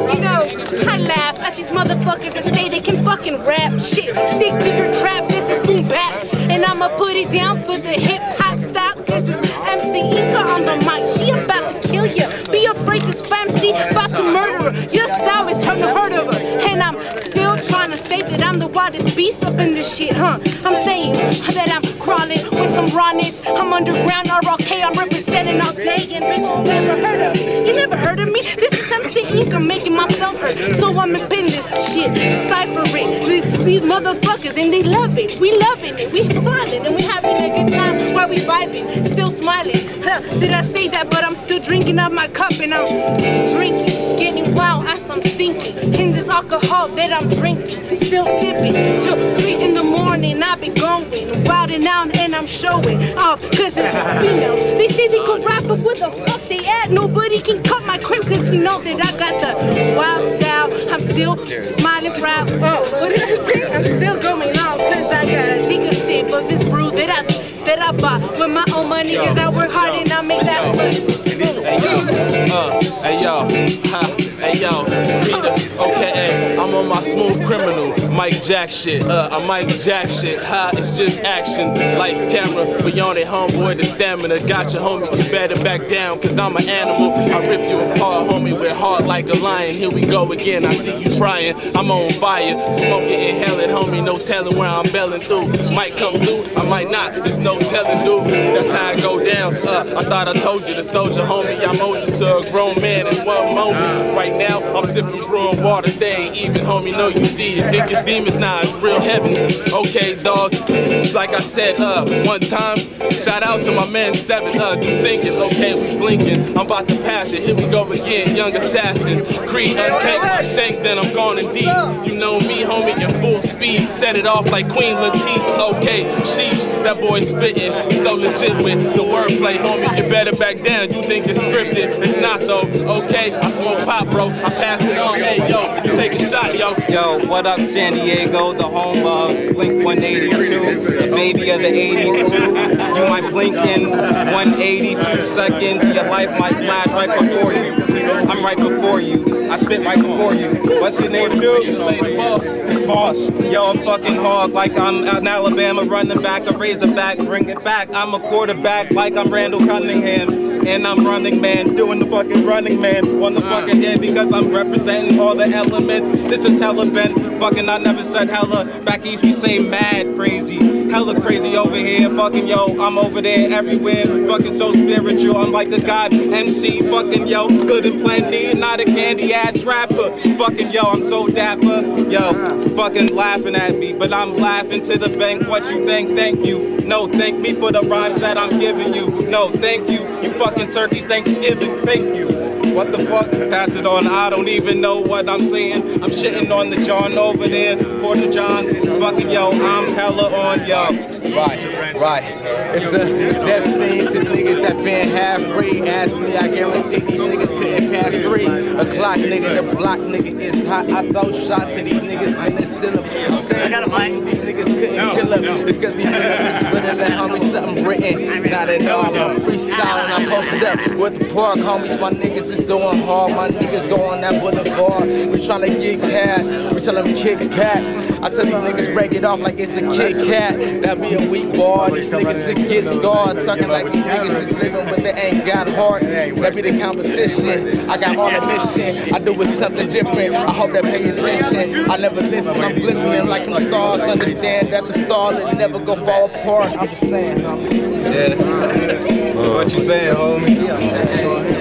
You know, I laugh at these motherfuckers that say they can fucking rap. Shit, stick to your trap, this is boom bap. And I'ma put it down for the hip hop style, cause this MC Inca on the mic, she about to kill ya. Be afraid, this fancy about to murder her. Your style is hard to hurt of her. And I'm still trying to say that I'm the wildest beast up in this shit, huh? I'm saying that I'm crawling with some rawness. I'm underground, RLK, I'm representing all day. And bitches never heard of me. You never heard of me? This is MC Inca making myself hurt. So I'm up in this shit, ciphering these motherfuckers, and they love it. We loving it, we finding, and we having a good time while we vibing, still smiling. Did I say that? But I'm still drinking out my cup, and I'm drinking, getting wild as I'm sinking in this alcohol that I'm drinking, still sipping till 3 in the morning. I be going wilding out, and I'm showing off, cause it's females. They say they could rap, but where the fuck they at? Nobody can cut my crib, cause you know that I got the wild style. I'm still smiling proud. Oh, what did I say? I'm still going on, cause I gotta take a sip of this brew that I bought with my own money, cause I work hard and I make that money. Hey yo, Peter, okay, I'm on my smooth criminal, Mike Jack shit, I Mike Jack shit, it's just action, lights, camera, we on it, homeboy, the stamina, got you, homie, you better back down, cause I'm an animal, I rip you apart, homie, we're hard like a lion, here we go again, I see you trying, I'm on fire, smoking, inhaling, homie, no telling where I'm belling through, might come through, I might not, there's no telling, dude, that's how I go down, I thought I told you, the soldier, homie, I'm owed you to a grown man in one moment, right now, I'm sipping brewing water, staying even, homie, know you see it, think it's demons, nah, it's real heavens, okay, dog, like I said, one time, shout out to my man Seven, just thinking, okay, we blinking, I'm about to pass it, here we go again, young assassin, Creed, untake my shank, then I'm gone in deep, you know me, homie, in full speed, set it off like Queen Latifah, okay, sheesh, that boy spitting, you so legit with the wordplay, homie, you better back down, you think it's scripted, it's not though, okay, I smoke pop, bro, I pass it on, hey, yo, you take a shot, yo. Yo, what up, San Diego, the home of Blink 182, the baby of the 80s too. You might blink in 182 seconds, your life might flash right before you. I'm right before you, I spit right before you. What's your name, dude? Boss. Yo, I'm fucking hog like I'm an Alabama running back, a Razorback, bring it back. I'm a quarterback like I'm Randall Cunningham. And I'm running man, doing the fucking running man on the fucking head because I'm representing all the elements. This is hella bent, fucking I never said hella. Back east we say mad crazy, hella crazy over here. Fucking yo, I'm over there everywhere. Fucking so spiritual, I'm like the god MC. Fucking yo, good and plenty, not a candy ass rapper. Fucking yo, I'm so dapper. Yo, fucking laughing at me, but I'm laughing to the bank. What you think? Thank you. No, thank me for the rhymes that I'm giving you. No, thank you. You fucking turkeys, Thanksgiving, thank you. What the fuck? Pass it on, I don't even know what I'm saying. I'm shitting on the John over there, Porter Johns. Fucking yo, I'm hella on yo. Right. It's a death scene to niggas that been half-free. Ask me, I guarantee these niggas couldn't pass 3 o'clock, nigga. The block, nigga, is hot. I throw shots and these niggas finna sell them. I'm saying these niggas couldn't kill him. It's cause he been in the adrenaline, homie, something written. Not at all, I'm freestyling, I'm posted up with the park, homies. My niggas is doing hard, my niggas go on that boulevard. We tryna get cash, we tell them kick back. I tell these niggas break it off like it's a Kit Kat. That be a weak bar, these niggas that get scarred. Talking like these niggas is living but they ain't got heart. That be the competition, I got on a mission. I do it something different, I hope they pay attention. I never listen, I'm glistening like them stars. Understand that the star will never go fall apart. I'm just saying, homie. Yeah. What you saying, homie?